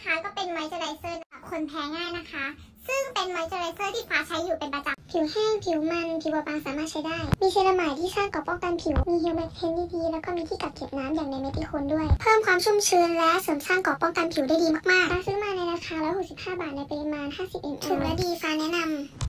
นะคะก็เป็นมอยเจอไรเซอร์สำหรับคนแพ้ง่ายนะคะซึ่งเป็นมอยเจอไรเซอร์ที่ฟ้าใช้อยู่เป็นประจำผิวแห้งผิวมันผิวบางสามารถใช้ได้มีเซรามายที่สร้างเกราะป้องกันผิวมีฮิวแมกเทนดีแล้วก็มีที่กักเก็บน้ำอย่างในเมติโคนด้วยเพิ่มความชุ่มชื้นและเสริมสร้างเกราะป้องกันผิวได้ดีมากๆฟ้าซื้อมาในราคา165 บาทในปริมาณ50 ml ถูกและดีฟ้าแนะนำ